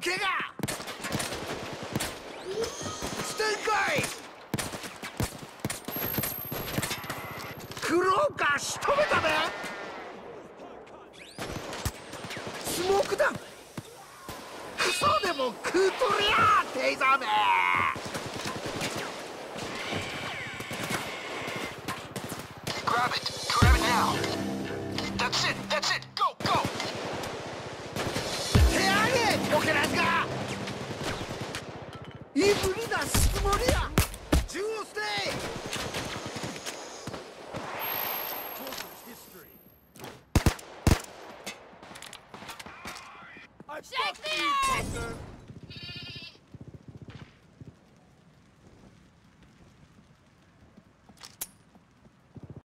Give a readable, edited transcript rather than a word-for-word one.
けがしてんかい。クローカー仕留めたべ。スモークダウン。クソでも食うとりゃーテイザーめ。 Grab it now.